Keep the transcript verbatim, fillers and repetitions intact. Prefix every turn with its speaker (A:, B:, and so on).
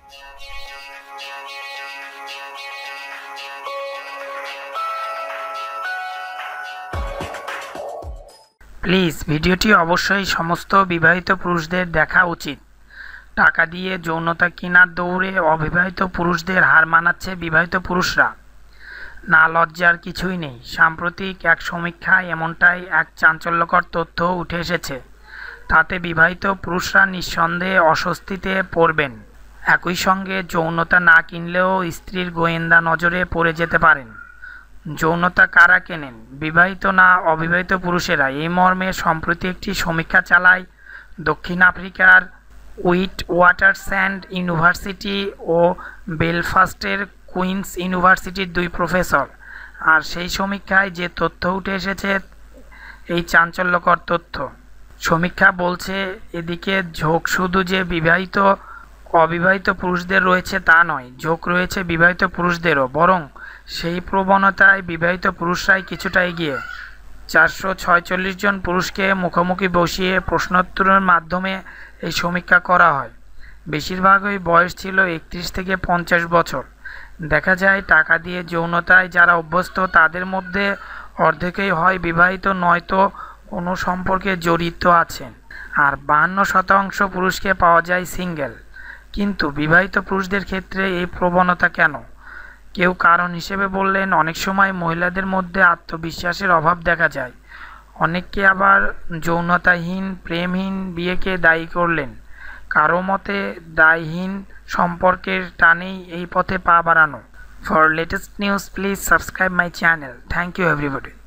A: Please ভিডিওটি অবশ্যই সমস্ত বিবাহিত পুরুষদের দেখা উচিত। টাকা দিয়ে যৌনতা কেনার দৌড়ে অবিবাহিত পুরুষদের হার মানাচ্ছে বিবাহিত পুরুষরা। না, লজ্জার কিছুই নেই। সাম্প্রতিক এক সমীক্ষায় এমনটাই এক চাঞ্চল্যকর তথ্য উঠে এসেছে। তাতে বিবাহিত পুরুষরা নিঃসন্দেহে অস্বস্তিতে পড়বেন। একই সঙ্গে যৌনতা না কিনলেও স্ত্রীর গোয়েন্দা নজরে পড়ে যেতে পারেন। যৌনতা কারা কেনেন, বিবাহিত না অবিবাহিত পুরুষেরা? এই মর্মে সম্প্রতি একটি সমীক্ষা চালায় দক্ষিণ আফ্রিকার উইট ওয়াটারস্যান্ড ইউনিভার্সিটি ও বেলফাস্টের কুইন্স ইউনিভার্সিটির দুই প্রফেসর। আর সেই সমীক্ষায় যে তথ্য উঠে এসেছে, এই চাঞ্চল্যকর তথ্য। সমীক্ষা বলছে, এদিকে ঝোঁক শুধু যে বিবাহিত অবিবাহিত পুরুষদের রয়েছে তা নয়, ঝোঁক রয়েছে বিবাহিত পুরুষদেরও। বরং সেই প্রবণতায় বিবাহিত পুরুষরাই কিছুটা এগিয়ে। চারশো ছয়চল্লিশ জন পুরুষকে মুখোমুখি বসিয়ে প্রশ্নোত্তরের মাধ্যমে এই সমীক্ষা করা হয়। বেশিরভাগই বয়স ছিল একত্রিশ থেকে পঞ্চাশ বছর। দেখা যায়, টাকা দিয়ে যৌনতায় যারা অভ্যস্ত তাদের মধ্যে অর্ধেকই হয় বিবাহিত, নয়তো কোনো সম্পর্কে জড়িত আছেন। আর বাহান্ন শতাংশ পুরুষকে পাওয়া যায় সিঙ্গেল। কিন্তু বিবাহিত পুরুষদের ক্ষেত্রে এই প্রবণতা কেন? কেউ কারণ হিসেবে বললেন, অনেক সময় মহিলাদের মধ্যে আত্মবিশ্বাসের অভাব দেখা যায়। অনেককে আবার যৌনতাহীন প্রেমহীন বিয়েকে দায়ী করলেন। কারো মতে দায়হীন সম্পর্কের টানেই এই পথে পা বাড়ানো। For latest news please subscribe my channel. Thank you everybody.